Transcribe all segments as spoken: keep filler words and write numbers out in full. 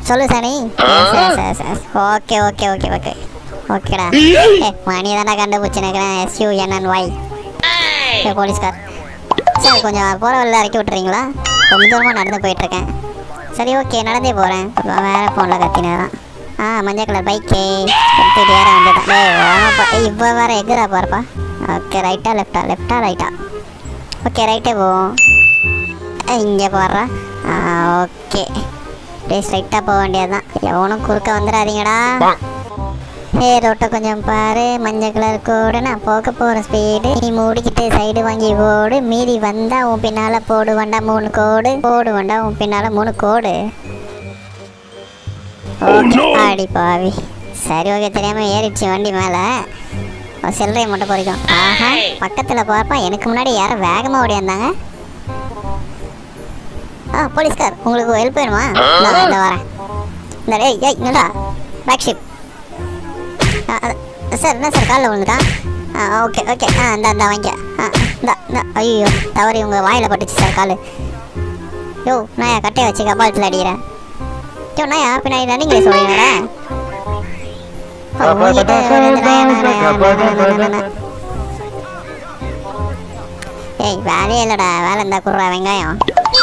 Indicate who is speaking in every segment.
Speaker 1: சொல்லு சனி. Okay okay okay okay ஓகேடா. ஏ மணி தானே கண்டுபிடிச்சு நினைக்கிறேன். எஸ்யூஎன்என்ஒய். போலீஸ்கார் சரி கொஞ்சம் போகிற வழியில் இறக்கி விட்டுறீங்களா? ரொம்ப தூரமாக நடந்து போயிட்டுருக்கேன். சரி ஓகே நடந்தே போகிறேன். வேறு ஃபோனில் கத்தினதான். ஆ மஞ்சள் கலர் பைக்கே எடுத்துகிட்டு வேறு வந்துட்டான். டே ஓமாப்பா. ஏய் இப்போ வேறு எகுறா பாருப்பா. ஓகே ரைட்டா லெஃப்டா லெஃப்டா ரைட்டா? ஓகே ரைட்டே போவோம். இங்கே போடுறா. ஆ ஓகே டே ஸ்ட்ரைட்டாக போக வேண்டியதுதான். எவனும் குறுக்க வந்துடாதீங்கடா. ஏ ரோட்டை கொஞ்சம் பாரு. மஞ்சள் கலர் கோடு. நான் போக போகிற ஸ்பீடு. நீ மூடிக்கிட்டு சைடு வாங்கி ஓடு. மீறி வந்தா உன் பின்னால் போடு வண்டா மூணு கோடு. போடு வண்டா உன் பின்னால் மூணு கோடு. ஓகே ஆடி பாவி. சரி ஓகே தெரியாமல் ஏறிடுச்சு வண்டி மேலே. சில்லறையை மட்டும் பொறிக்கும். ஆஹா பக்கத்தில் பார்ப்பா. எனக்கு முன்னாடி யாரும் வேகமாக ஓடியாந்தாங்க. ஆ போலீஸ்கார் உங்களுக்கு ஹெல்ப் வேணுமா? நான் இந்த வரேன். இந்த ஏய் ஏய் என்னடா பேக் ஷிப். சார் என்ன சார் காலில் விழுந்துட்டான்? ஆ ஓகே ஓகே ஆ இந்த இந்த வாங்க. ஆ இந்த இந்த ஐயோ தவறி உங்கள் வாயில் பட்டுச்சு சார் கால். யோ நாயா கட்டையை வச்சு கபாலத்தில் அடிக்கிறேன். யோ நாயா பின்னாடி ரன்னிங்கில் சொல்லிடுறா. ஏய் வேலையே இல்லைடா. வேலை இருந்தா குடுறா வெங்காயம்.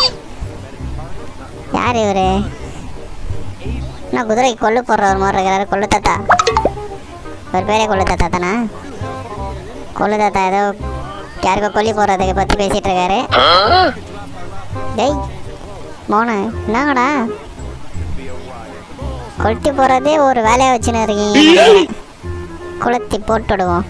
Speaker 1: யார் இவரு? என்ன குதிரை கொள்ளு போடுற ஒரு மாதிரி இருக்கிறாரு. கொள்ளு தாத்தா. ஒரு பேரே கொள்ளு தாத்தா தானே? கொள்ளு தாத்தா ஏதோ யாருக்கோ கொல்லி போடுறதுக்கு பற்றி பேசிகிட்டு இருக்காரு. டேய் மோனு என்னங்கடா கொளுத்தி போகிறதே ஒரு வேலையை வச்சுன்னு இருக்கீங்க. கொளுத்தி போட்டுடுவோம்.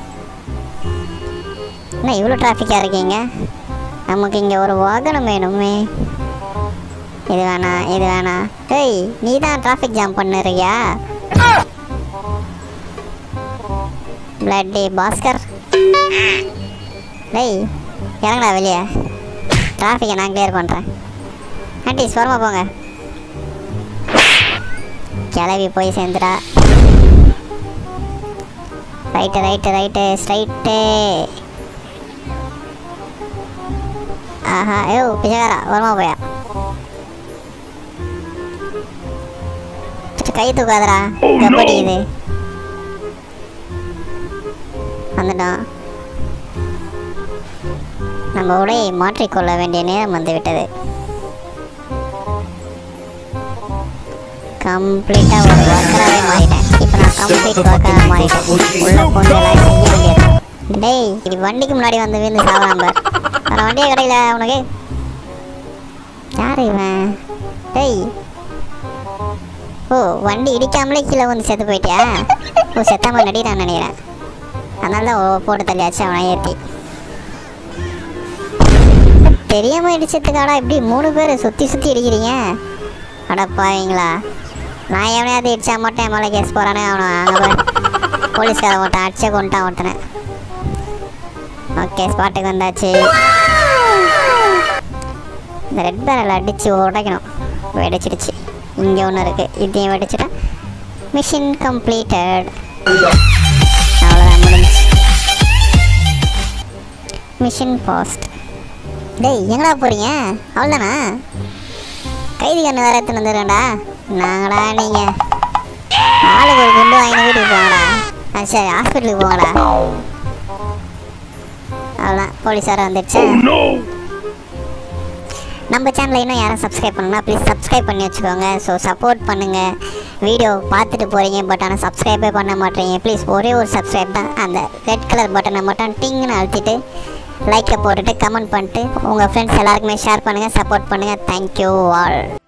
Speaker 1: என்ன இவ்வளோ டிராஃபிக்காக இருக்கீங்க? நமக்கு இங்கே ஒரு வாகனம் வேணுமே. இது வேணாம் இது வேணாம். டேய் நீ தான் டிராஃபிக் ஜாம் பண்ணுறியா? பிளட்டி பாஸ்கர். டேய் இறங்கடா வெளியே. டிராஃபிக்கை நான் கிளியர் பண்ணுறேன். ஆண்டி ஸ்வரமாக போங்க. கிளவி போய் சேர்ந்துடா. Right right right straight. ஆஹா ஏ பிச்சைக்காரா வரமா போயா. கை தூக்காதரா. கபடி இது வந்துட்டோம். நம்ம உடையை மாற்றிக்கொள்ள வேண்டிய நேரம் வந்துவிட்டது. கம்ப்ளீட்டாக ஒரு ஒர்க்கராகவே மாறிட்டேன். இப்போ நான் கம்ப்ளீட் ஒர்க்கராக மாறிட்டேன். உள்ள போட்டு எல்லாம் செய்ய வேண்டியது. டேய் இது வண்டிக்கு முன்னாடி வந்து வீந்து சாவ நம்பர். ஆனால் வண்டியே கிடைக்கல உனக்கு. யார் இவன்? டேய் ஓ வண்டி இடிக்காமலே கீழே வந்து செத்து போயிட்டியா? ஓ செத்தாம நடி நான் நினைக்கிறேன். அதனால தான் ஓ போட்டு தள்ளியாச்சு அவனை ஏற்றி. தெரியாமல் இடிச்சதுக்காடா இப்படி மூணு பேர் சுற்றி சுற்றி இடிக்கிறீங்க. அடப்பாவீங்களா? நான் எவனையாவது இடிச்சா மாட்டேன். மேலே கேஸ் போகிறானே அவனை அங்கே போய் போலீஸ்கார மாட்டான். அடிச்சே கொண்டுட்டான் ஒருத்தனை. ஓகே ஸ்பாட்டுக்கு வந்தாச்சு. இந்த ரெட் பேரில் அடித்து உடைக்கணும். வெடிச்சிடுச்சு. இங்கே ஒன்று இருக்குது. இதையும் வெடிச்சிட்டேன். Machine completed. அவ்வளோதான் முடிஞ்சிச்சு. Mission passed. டேய் எங்கடா போகிறீங்க? அவ்வளோதானா? கைதி கண்ணு வேறு எடுத்துன்னு வந்துடுறேன்டா. நாங்கடா நீங்கள் ஆளுக்கு ஒரு குண்டு வாங்கி வீட்டுக்கு போங்கடா. ஆ சரி ஹாஸ்பிட்டலுக்கு போங்கடா. அவ்வளோதான் போலீஸார வந்துடுச்சு. நம்ம சேனலை இன்னும் யாரும் சப்ஸ்கிரைப் பண்ணுன்னா ப்ளீஸ் சப்ஸ்கிரைப் பண்ணி வச்சுக்கோங்க. ஸோ சப்போர்ட் பண்ணுங்கள். வீடியோ பார்த்துட்டு போகிறீங்க பட் ஆனால் சப்ஸ்கிரைபே பண்ண மாட்டேறீங்க. ப்ளீஸ் ஒரே ஒரு சப்ஸ்கிரைப் தான். அந்த ரெட் கலர் பட்டனை மட்டும் டிங்னு அழுத்திட்டு லைக்கை போட்டுட்டு கமெண்ட் பண்ணிட்டு உங்கள் ஃப்ரெண்ட்ஸ் எல்லாருக்குமே ஷேர் பண்ணுங்கள். சப்போர்ட் பண்ணுங்கள். Thank you all.